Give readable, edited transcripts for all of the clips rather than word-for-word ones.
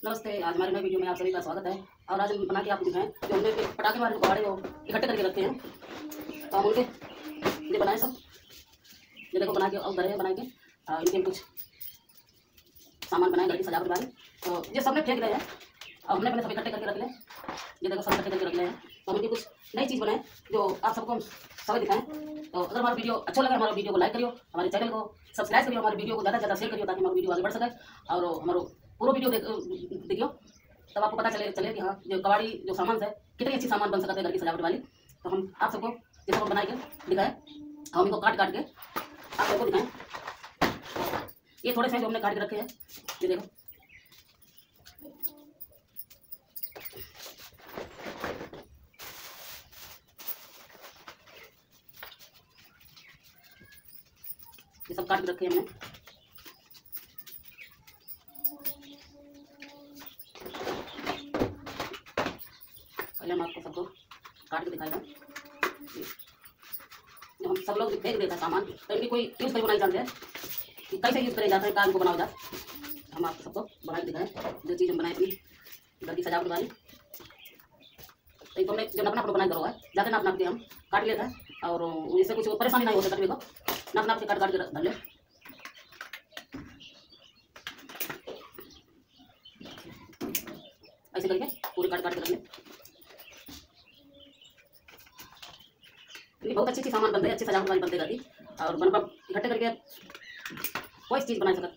नमस्ते। आज हमारे नए वीडियो में आप सभी का स्वागत है। और आज हम बना के आपको दिखाएं जो हमने पटाखे वाले गुब्बारे वो इकट्ठे करके रखते हैं, तो हम उनके ये बनाए सब। ये देखो बना के और घर बना के इनके कुछ सामान बनाए घर की सजावट वाले, तो ये सब ने फेंक रहे हैं और हमने अपने सब इकट्ठे करके रख लें। ये देखो सब इकट्ठे करके रख ले हैं, तो हम इनकी कुछ नई चीज़ बनाए जो आप सबको हम सब दिखाएं। तो अगर हमारा वीडियो अच्छा लगा, हमारे वीडियो को लाइक करियो, हमारे चैनल को सब्सक्राइब करियो, हमारे वीडियो को ज़्यादा से ज़्यादा शेयर करियो ताकि हमारा वीडियो आगे बढ़ सके और हमारा पूरा वीडियो देखियो, तब आपको पता चले कि हाँ जो कबाड़ी जो सामान है कितनी अच्छी सामान बन सकते हैं घर की सजावट वाली। तो हम आप सबको ये सब बना के दिखाएं, हम इनको काट के आप सबको दिखाएं। ये थोड़े से जो हमने काट के रखे हैं, ये देखो ये सब काट के रखे हैं हमने। पहले हम आपको सबको काट के दिखाएगा। जब हम सब लोग फेंक देते हैं सामान, तो इनकी कोई यूज़ करके बनाई जाते हैं कि कैसे यूज़ करे जाते हैं, काम को बनाओ जाए। हम आपको सबको बना के दिखाएं जो चीज़ हम बनाए अपनी घर की सजावट वाली। तो इनको हमने जो नपना अपना बनाए करो है जाते नाप के हम काट लेते हैं और इससे कुछ परेशानी नहीं होती, कटने को नाप से काट के धर ले। ऐसे करके पूरी काट के रख ले। बहुत अच्छी सामान बनते हैं, अच्छी सजावट वाली बनते रहती और बन इकट्ठे करके कोई चीज़ बना सकते।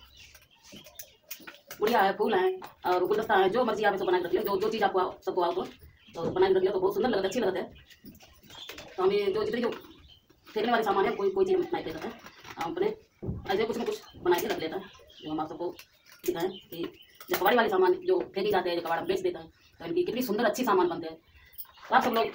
गुड़िया है, फूल है और गुलदस्ता है, जो मर्जी आप इसको बना के रख लियो। जो चीज़ आपको सबको आओ तो बना के रख लियो, तो बहुत सुंदर लगता है, अच्छी लगता है। तो हम ये जो जितनी जो फेंकने वाले सामान है कोई चीज़ नहीं फेंक सकते हैं, हम अपने ऐसे कुछ न कुछ बना के रख लेते हैं जो हम आप सबको दिखाएं कि जो कबाड़ी वाले सामान जो फेंके जाते हैं, जो कबाड़ा बेच देता है, तो इनकी कितनी सुंदर अच्छी सामान बनते हैं। तो आप सब लोग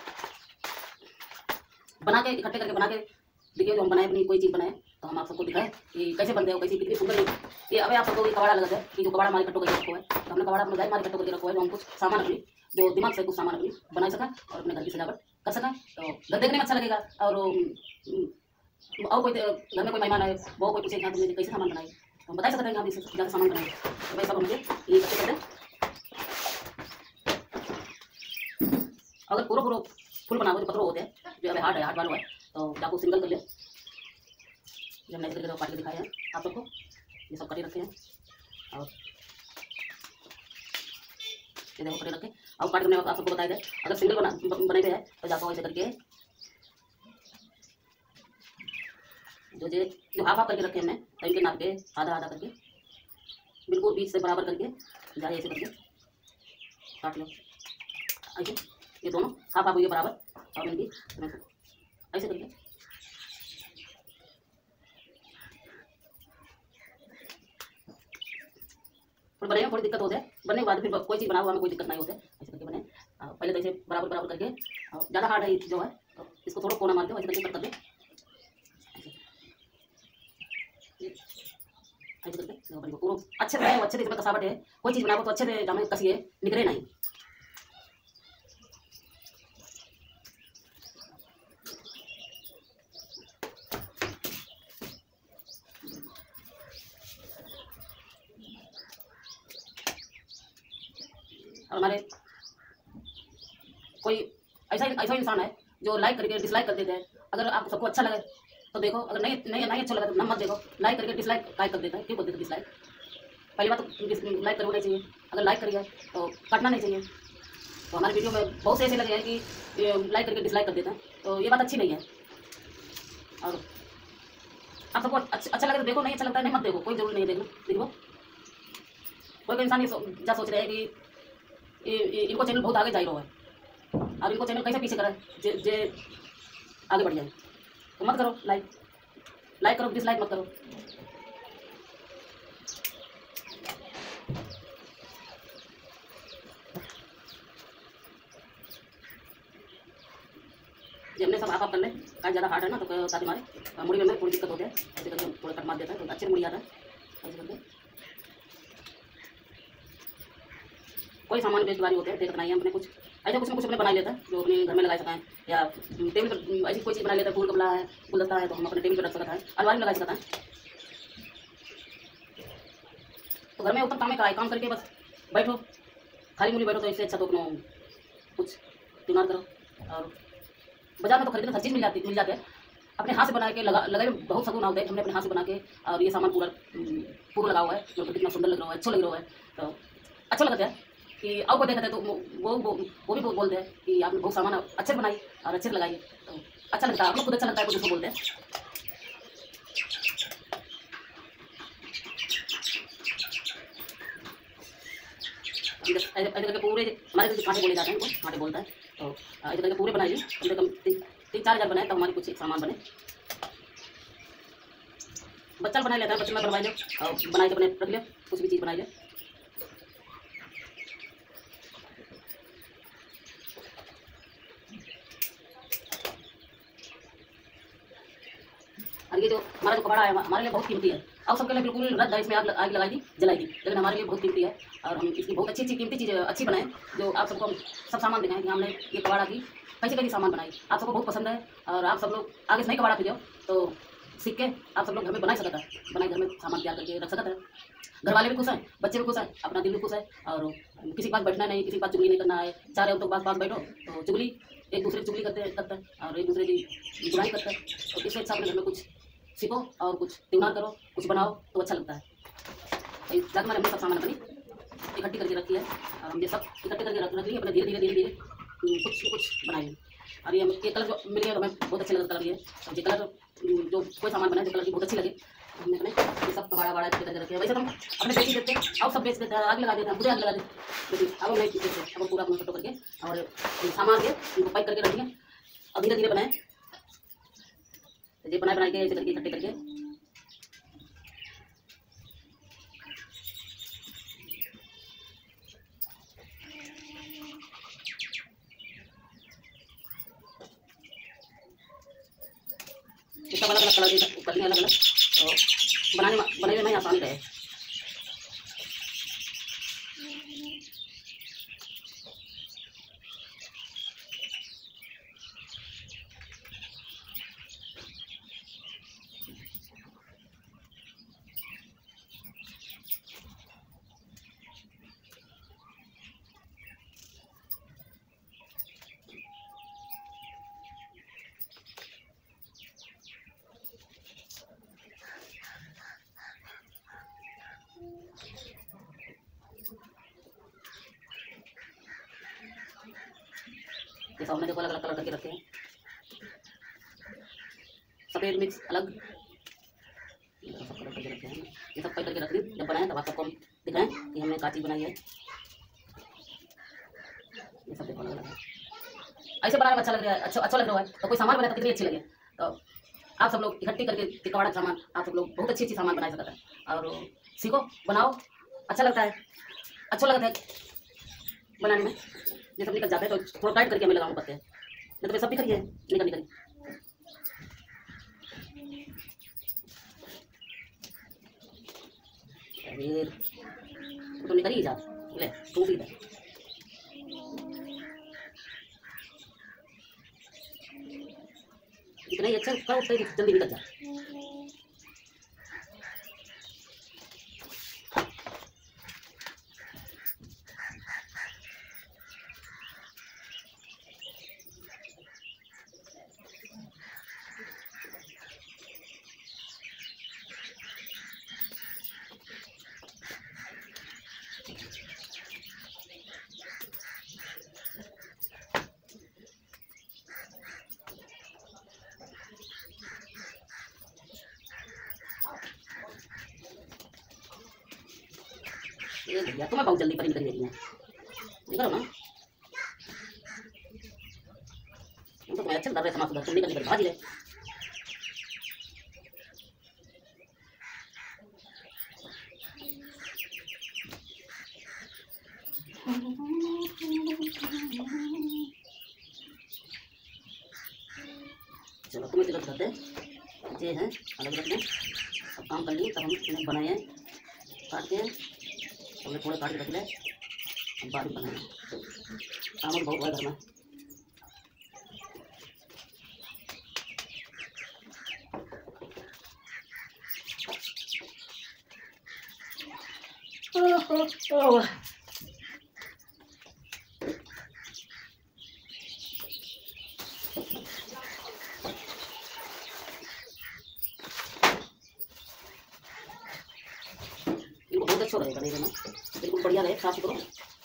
बना के इकट्ठे करके बना के देखिए, जो हम बनाए अपनी कोई चीज़ बनाए तो हम आप सबको दिखाएं कि कैसे बनते हैं, कैसी कितनी सुंदर ये। अभी आप सबको कबाड़ा लगता है कि जो कबाड़ा हमारे कट्टो करके रखो है, तो हमने कबाड़ा अपने मारे कट्टो करके रखो है, जो हम कुछ सामान अपनी जो दिमाग से कुछ सामान अपनी बना सकें और अपने घर की सजावट कर सकें। तो घर देखने में अच्छा लगेगा और कोई घर में कोई मेहमान आए वो कोई पूछे तुमने कैसे सामान बनाए, तो हम बता सकते हैं आप इससे ज़्यादा सामान बनाए। तो भाई सब हमसे ये इकट्ठे करते हैं। अगर पूरा फुल बनाओ जो पत्थर होते हैं, जो अभी हार्ड वालों है, तो चाकू सिंगल कर ले। जब मैंने करके काट के दिखाए हैं आप सबको, ये सब कटे रखे हैं और ये देखो कटे रखे और काट करने आप सबको बताया जाए। अगर सिंगल बने पे है तो जाकर ऐसे करके जो हाफ करके रखे हमने, तो इनके नाप के आधा करके बिल्कुल बीच से बराबर करके जाए ऐसे करके काट लो। ऐसे ये दोनों हाफ हुई है बराबर और इनकी ऐसे करके फिर बनेगा। थोड़ी दिक्कत होती है बनने के बाद, फिर कोई चीज़ बनाओ हमें कोई दिक्कत नहीं होती है। ऐसे करके बने पहले तो ऐसे बराबर करके, और ज़्यादा हार्ड है जो है तो इसको थोड़ा कोना मार दो, ऐसे करके कट कर दे। ऐसे करके पूरा अच्छे से अच्छे से इसमें कसावट है। कोई चीज़ बनाओ तो अच्छे से जामे कसिए, निकले नहीं। और हमारे कोई ऐसा इंसान है जो लाइक करके डिसलाइक कर देते हैं। अगर आप सबको अच्छा लगे तो देखो, अगर नहीं अच्छा लगे तो ना मत देखो। लाइक करके डिसलाइक काय कर देता है, क्यों कर देते डिसलाइक? पहली बात तो लाइक करना नहीं चाहिए, अगर लाइक करिए तो काटना नहीं चाहिए। तो हमारे वीडियो में बहुत से ऐसे लगे हैं कि लाइक करके डिसलाइक कर देते हैं, तो ये बात अच्छी नहीं है। और आप सबको अच्छा लगे तो देखो, नहीं अच्छा लगता है नहीं मत देखो, कोई जरूरी नहीं देखना। देखो कोई इंसान ये सोच रहे हैं कि इनको चैनल बहुत आगे जा रहा है और इनको चैनल कैसे पीछे करें जे आगे बढ़ जाए, तो मत करो लाइक करो, डिसलाइक मत करो। ये हमने सब आप कर ले, काज ज़्यादा हार्ड है ना, तो ताकि हमारे मुड़ी में थोड़ी दिक्कत होती है। ऐसे करके थोड़ा कट मार देता है तो अच्छे मुड़ी आता है। ऐसे करके कोई सामान बेस्ट वाली होते हैं, देखना ही है अपने कुछ ऐसा कुछ न कुछ अपने बना लेता है जो अपने घर में लगा सकें, या टेबल पर ऐसी कोई चीज़ बना लेता है। फूल कपड़ा है, गुलदस्ता है, तो हम अपने टेबल पर रख सकते हैं, अलमारी में लगा सकते हैं। तो घर में उत्तम काम है, काम करके बस बैठो, खाली मूली बैठो तो इससे अच्छा तो अपना कुछ दिमाग करो। और बाजार में तो खरीदने हर चीज़ मिल जाती है। अपने हाथ से बना के लगाए में बहुत सुकून होता है। हमने अपने हाथ से बना के और ये सामान पूरा लगा हुआ है, जो कितना सुंदर लग रहा है, अच्छा लग रहा है। तो अच्छा लगता है कि और को देखते हैं तो वो भी बोलते हैं कि आपने बहुत सामान अच्छे बनाई और अच्छे से लगाइए। तो अच्छा लगता है, आप लोग खुद अच्छा लगता है कुछ उसको बोलते हैं। ऐसे करके पूरे हमारे कांटे बोले जाते हैं, इनको कांटे बोलता है। तो ऐसे करके पूरे बनाइए, कम से कम 3-4 हज़ार बनाए तब हमारे कुछ सामान बने। बच्चा बना लेता है, बच्चे में बनवा लो और बना के अपने रख ले, कुछ भी चीज़ बनाई ले। और ये जो हमारा जो कपड़ा है हमारे लिए बहुत कीमती है। और सबके लिए बिल्कुल रद्द है, इसमें आग लगाई थी, जलाई थी, लेकिन हमारे लिए बहुत कीमती है। और हम इसकी बहुत अच्छी कीमती चीज़ अच्छी बनाए, जो आप सबको सब सामान दिखाएं कि हमने ये कबाड़ा की कैसी सामान बनाई। आप सबको बहुत पसंद है और आप सब लोग आगे से नहीं कबाड़ा पीजिए तो सीख के आप सब लोग घर में बना सकता है, बनाए घर में सामान तैयार करके रख सकता है। घर वाले भी खुश हैं, बच्चे भी खुश हैं, अपना दिल भी खुश है। और किसी के पास बैठना नहीं, किसी के पास चुगली नहीं करना है। चार हो तो पास बैठो तो चुगली एक दूसरे की चुगली करते हैं और एक दूसरे की बुराई करते हैं। तो इससे अच्छा अपने घर में कुछ सीखो और कुछ त्योहार करो, कुछ बनाओ तो अच्छा लगता है। तो जाकर मैंने अपने सब सामान अपनी इकट्ठी करके रखी है और हम ये सब इकट्ठे करके रख लिए अपने धीरे धीरे कुछ बनाइए। और ये कलर जो मिल गया तो हमें बहुत अच्छे लगे कलर ये। और ये कलर जो कोई सामान बनाए जो कलर की बहुत अच्छी लगे हमने अपने ये सब बड़ा करके रखे हैं। वैसे तो हम अपने बेच ही देते हैं और सब बेच देते हैं, आग लगा देते हैं, खुद आग लगा देते हैं। लेकिन अब हम नहीं बेचते, अब हम पूरा अपना फोटो करके और सामान के उनको पैक करके रखिए और धीरे धीरे बनाए। ये बनाए के ऐसे करके इकट्ठे करके सब अलग अलग कलर की करनी अलग अलग और बनाने में आसानी रहे। ये सब हमने देखो अलग अलग कलर करके रखे हैं, सफ़ेद मिक्स अलग सब कलर करके रखे हैं। ये सब पैक करके रख दी, जब बनाए तब आप सबको दिखाएं कि हमने क्या चीज़ बनाई है। ये सब देखो अलग अलग है, ऐसे बनाने में अच्छा लग रहा है, अच्छा लग रहा है। तो कोई सामान बनाए तो कितनी अच्छी लगे। तो आप सब लोग इकट्ठी करके कबाड़ा सामान आप सब लोग बहुत अच्छी सामान बना सकते हैं और सीखो बनाओ, अच्छा लगता है, अच्छा लगता है बनाने में। ये सब निकल जाते हैं तो थोड़ा टाइट करके हमें लगाना पड़ते हैं, नहीं तो सब भी करिए निकल तो निकल ही जा ले टूट ही जाए। इतना ही अच्छा करो तो जल्दी निकल जाए। ये भैया तुम्हें बहुत जल्दी परिंद कर देती है, निकलो ना। तो तुम्हें अच्छा लग रहा है समाज सुधर, तुम निकल निकल भाग ले। चलो तुम्हें जरूरत करते ये हैं अलग अलग में अब काम कर ली, तब हम इन्हें बनाए हैं काट के हमने थोड़े काट के रख ले, हम बाद में बनाए। काम बहुत हुआ घर में। बढ़िया रहे, साफ सुथरा।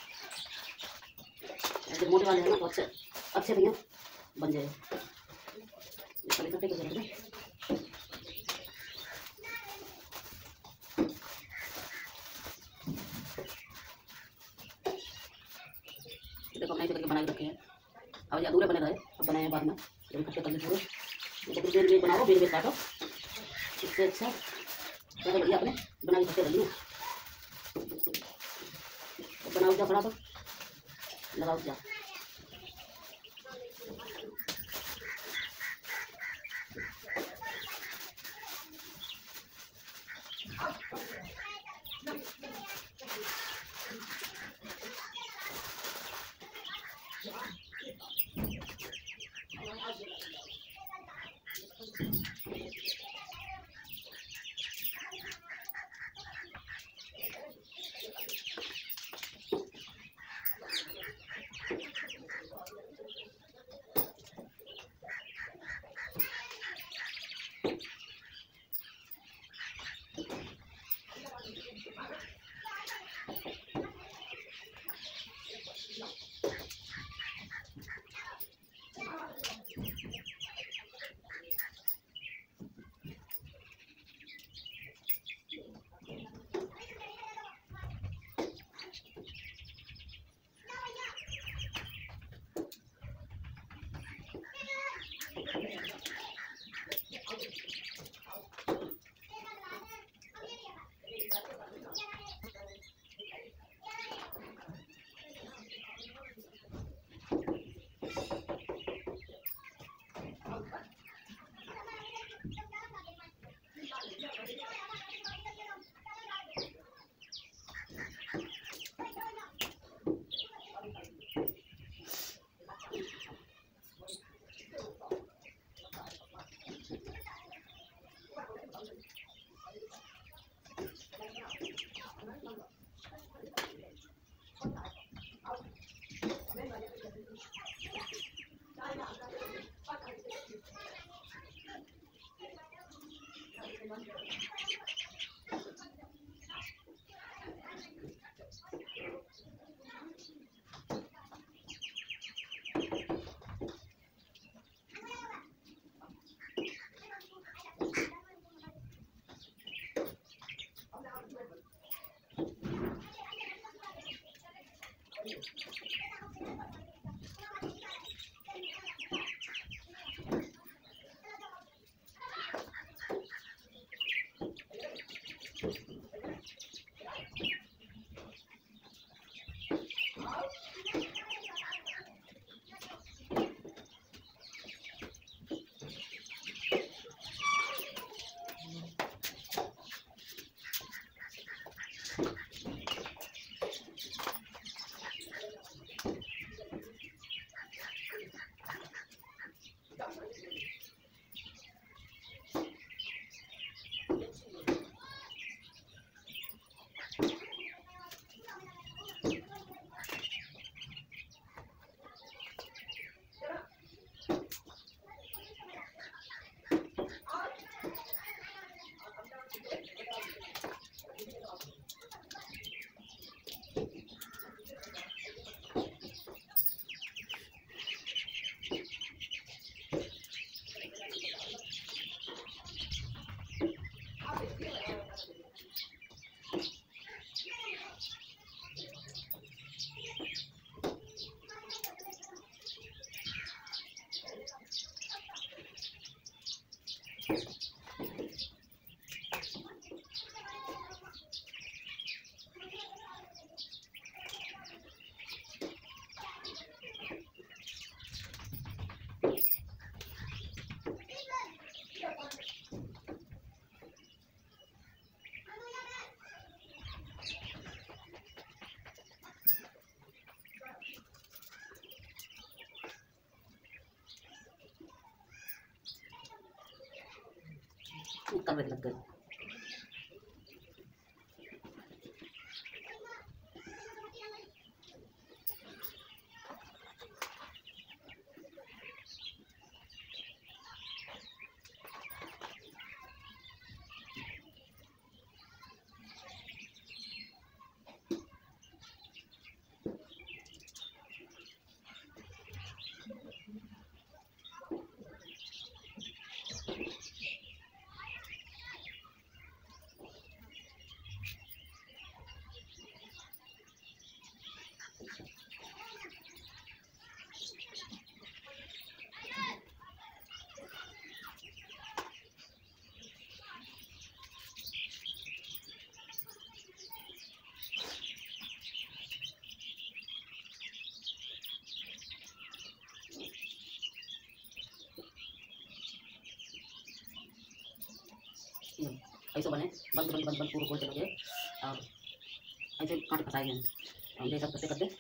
ऐसे मोटे वाले हैं ना तो अच्छे अच्छे भैया बन जाए। इसको इकट्ठे करके रख दें। देखो हमने करके बना के रखे हैं। अब ये अधूरे बने रहे, अब बनाए बाद में जब इकट्ठे कर ले पूरे। तो फिर बेल बेल बनाओ, बेल बेल काटो, इससे अच्छा तो बढ़िया अपने बना के रखे रहिए। तो बनाओ क्या बड़ा तो लगाओ क्या। करने लग गए। ऐसे बने बंद बंद बंद बंद पूरा गोल चलोगे और ऐसे काट फंसाएंगे हम ये सब करते करते।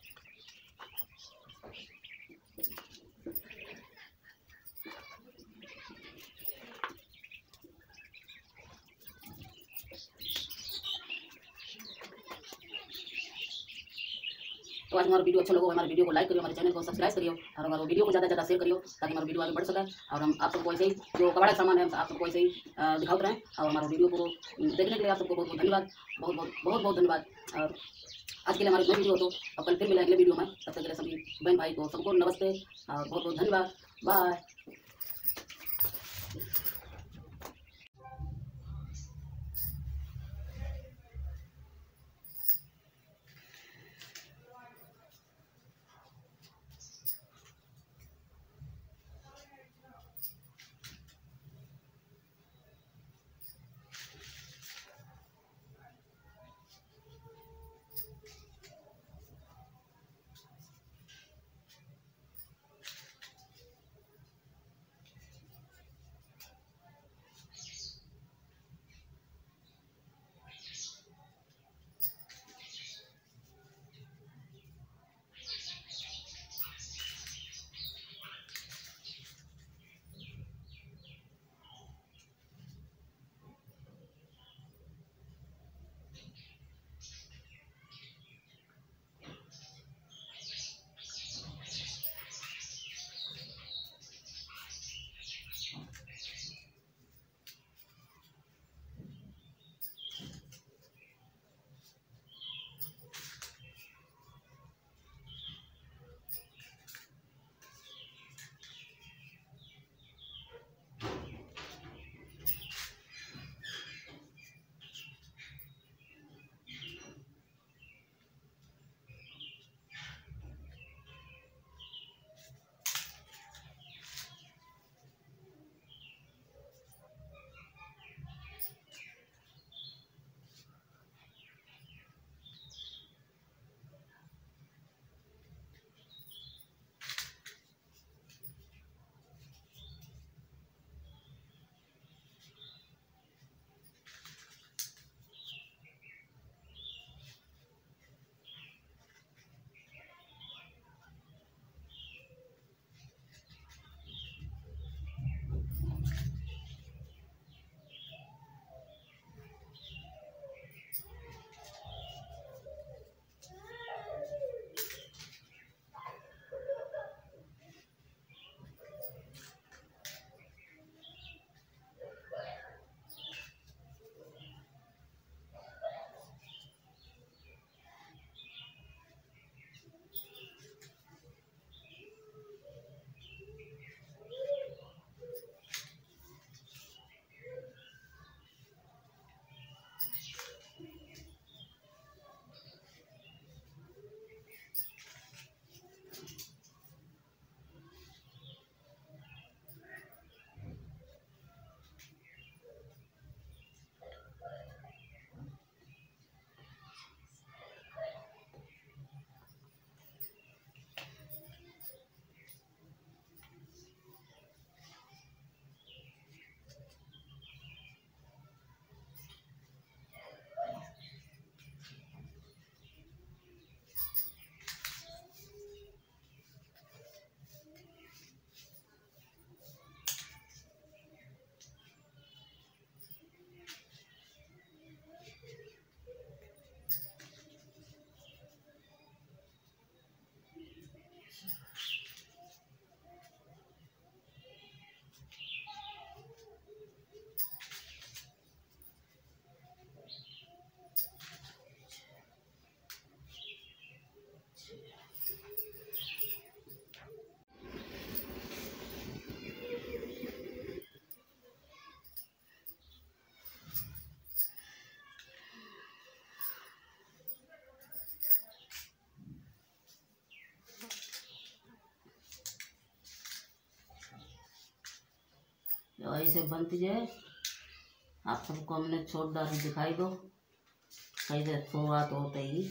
तो आज हमारा वीडियो अच्छा लगा, हमारे वीडियो को लाइक करियो, हमारे चैनल को सब्सक्राइब करियो और हमारे वीडियो को ज़्यादा से ज़्यादा शेयर करियो ताकि हमारा वीडियो आगे बढ़ सके और हम आप सबको ऐसे ही जो कबाड़ का सामान है आप सबको ऐसे ही दिखाते रहें। और हमारे वीडियो को देखने के लिए आप सबको बहुत बहुत धन्यवाद, बहुत धन्यवाद। और आज के लिए हमारी नई वीडियो तो अब कल फिर मिले अगले वीडियो में, तब तक के लिए सभी बहन भाई को सबको नमस्ते और बहुत बहुत धन्यवाद। बाय। तो ऐसे बनती जाए आप सबको हमने छोड़ डाल दिखाई दो कैसे शुरुआत होते ही।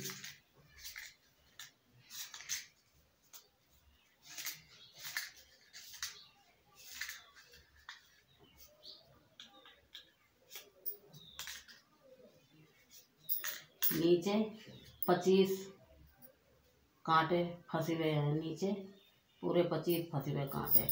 नीचे 25 कांटे फंसे हुए हैं, नीचे पूरे 25 फंसे हुए कांटे।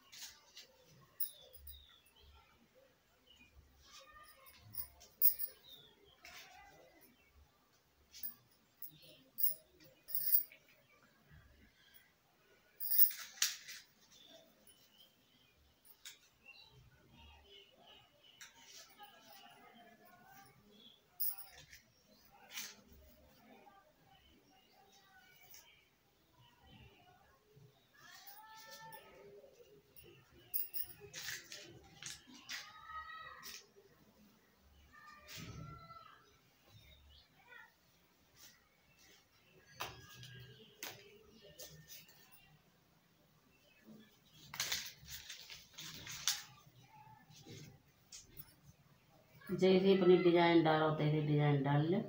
जैसे अपनी डिजाइन डालो तैसे डिजाइन डाल ले।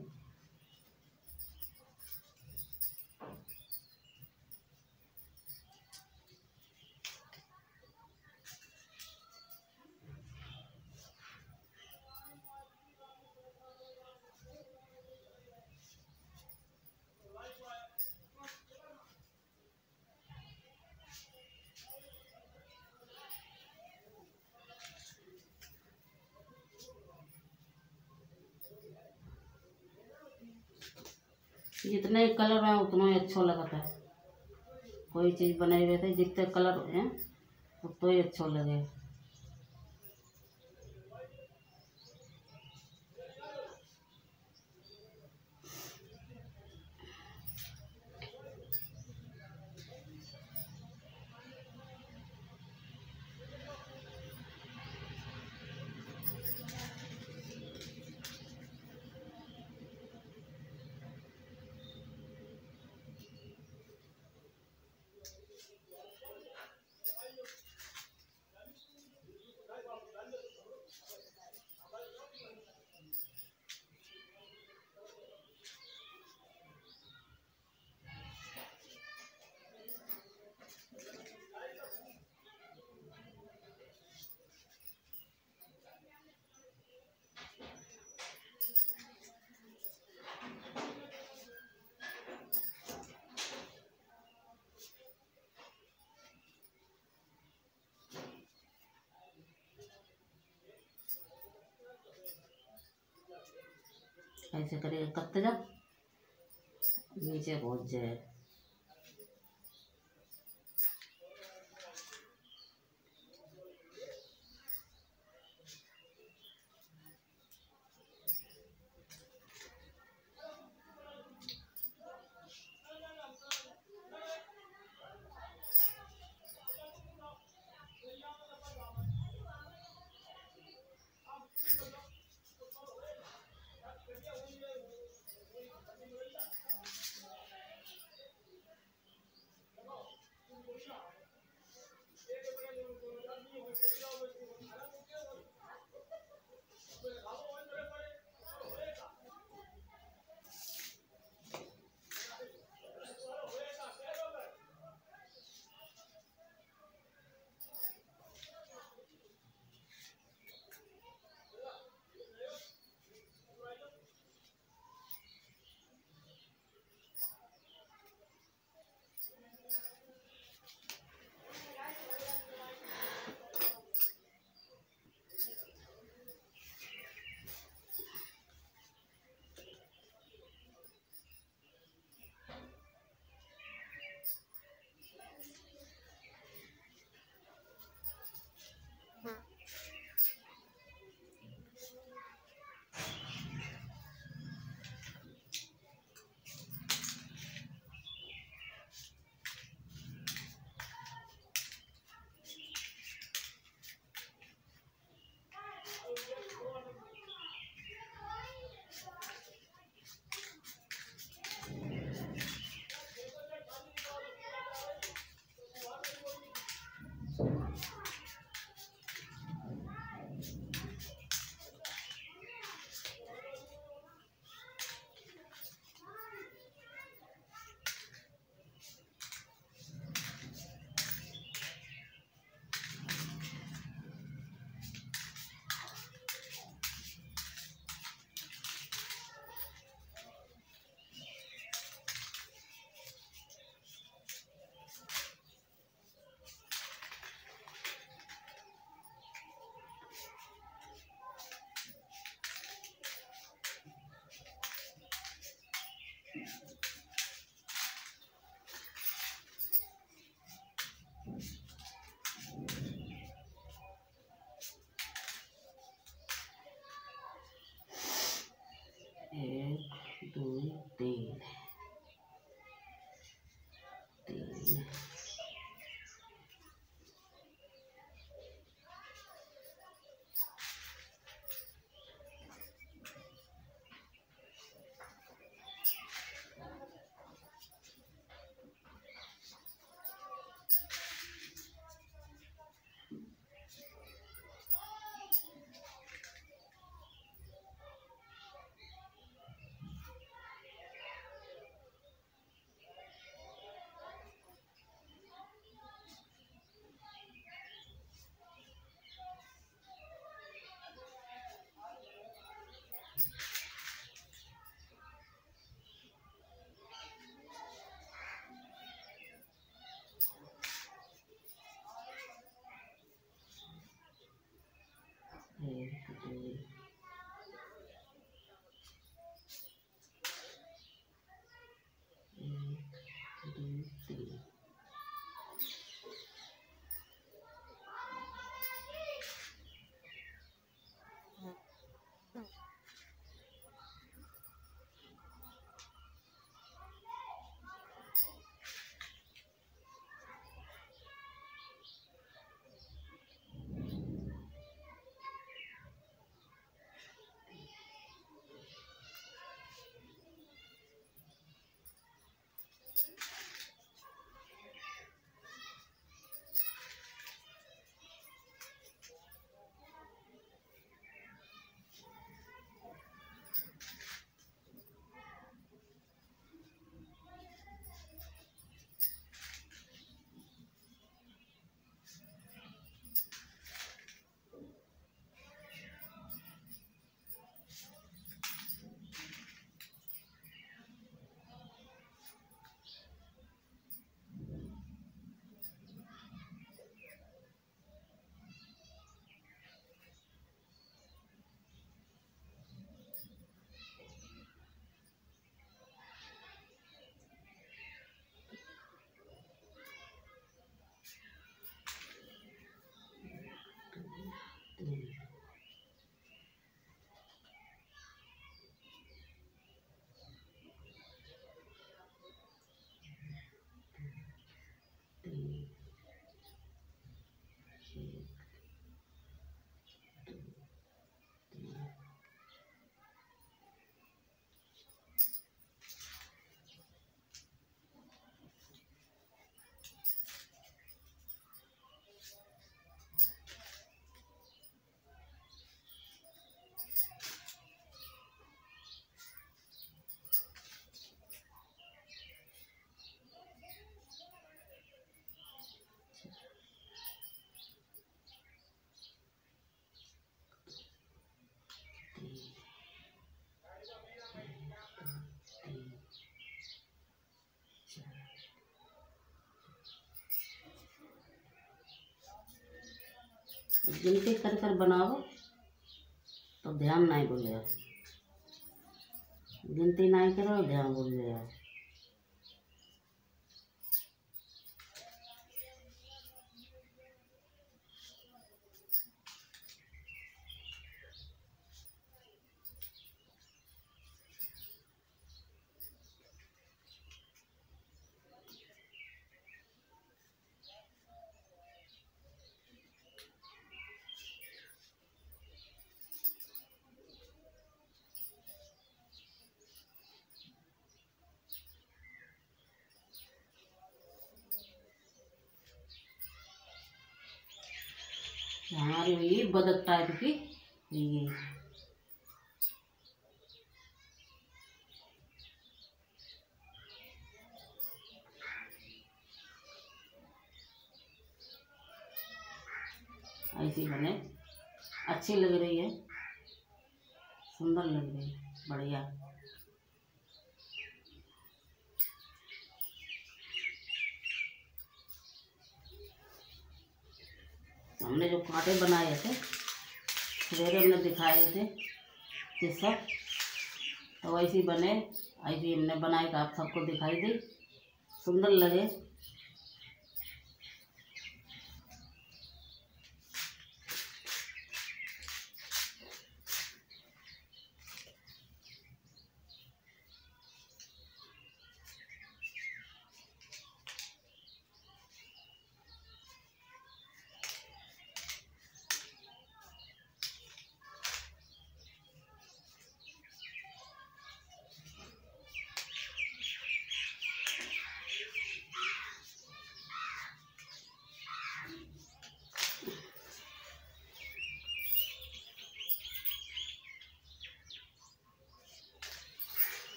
जितने कलर है उतना ही अच्छा लगता है। कोई चीज़ बनाई हुई थे जितने कलर हैं उतना ही अच्छा लगे। ऐसे करेगा करते जा, नीचे पहुंच जाए। गिनती कर कर बनाओ तो ध्यान नहीं भूलेगा, गिनती नहीं करो ध्यान भूल जाएगा। हमारी हुई बदक टाइप की ये ऐसी बने, अच्छी लग रही है, सुंदर लग रही है, बढ़िया। हमने जो कांटे बनाए थे सवेरे हमने दिखाए थे कि सब तो वैसे बने, ऐसे हमने बनाए कि आप सबको दिखाई दी, सुंदर लगे।